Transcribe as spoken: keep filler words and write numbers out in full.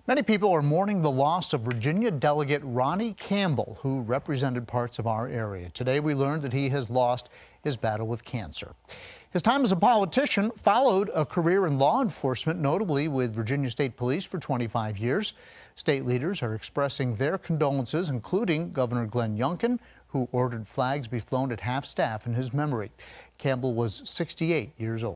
Many people are mourning the loss of Virginia Delegate Ronnie Campbell, who represented parts of our area. Today we learned that he has lost his battle with cancer. His time as a politician followed a career in law enforcement, notably with Virginia State Police for twenty-five years. State leaders are expressing their condolences, including Governor Glenn Youngkin, who ordered flags be flown at half-staff in his memory. Campbell was sixty-eight years old.